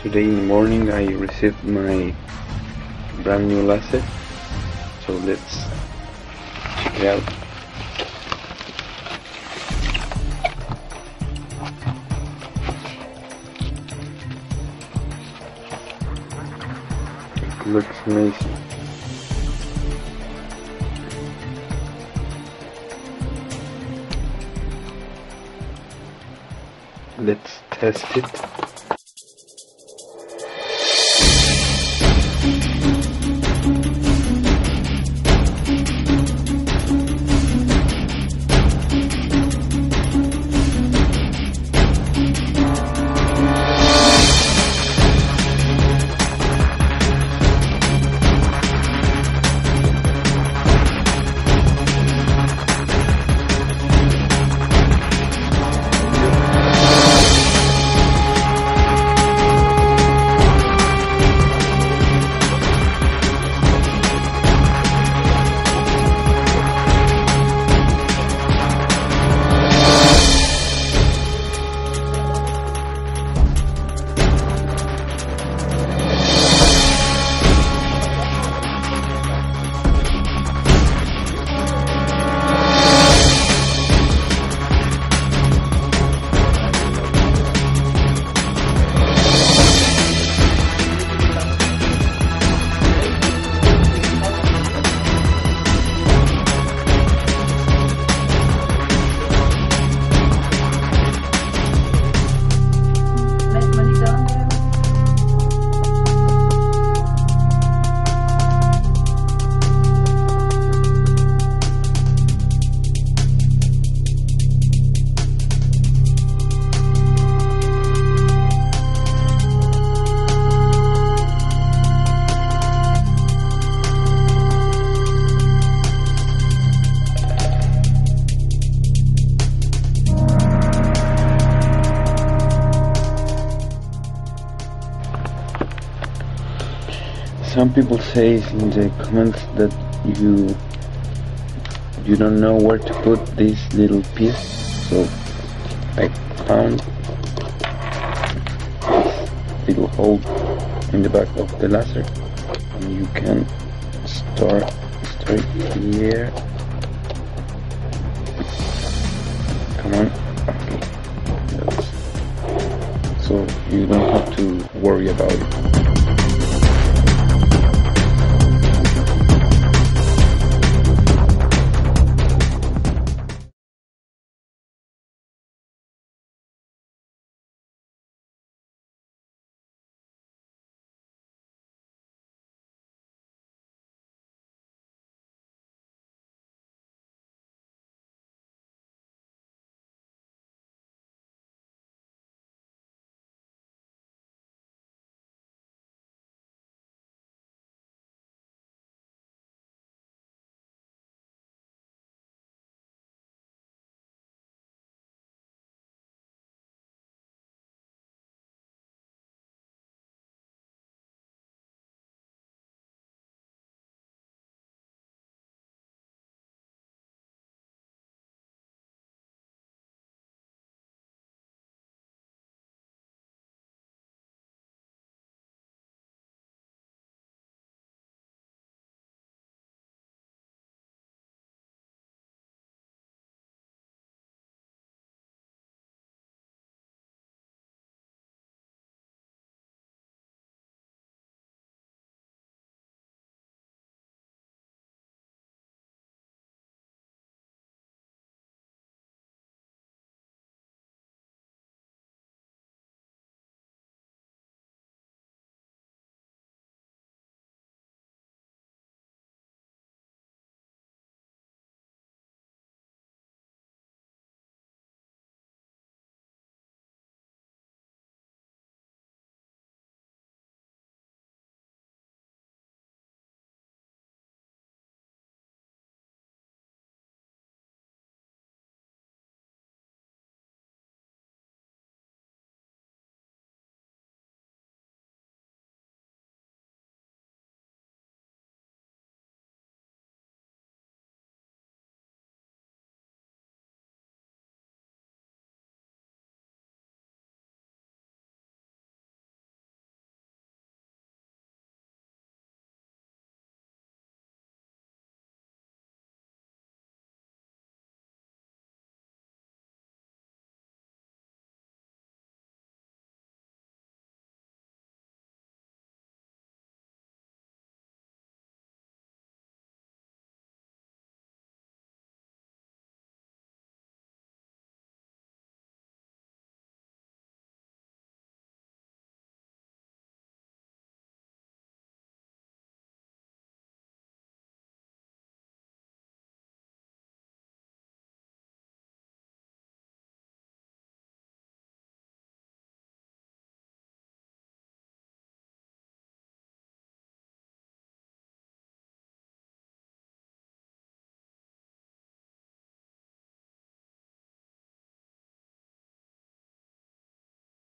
Today in the morning I received my brand new laser, so let's check it out. It looks amazing. Let's test it. Some people say in the comments that you don't know where to put this little piece, so I found this little hole in the back of the laser, and you can start here. Come on, okay. So you don't have to worry about it.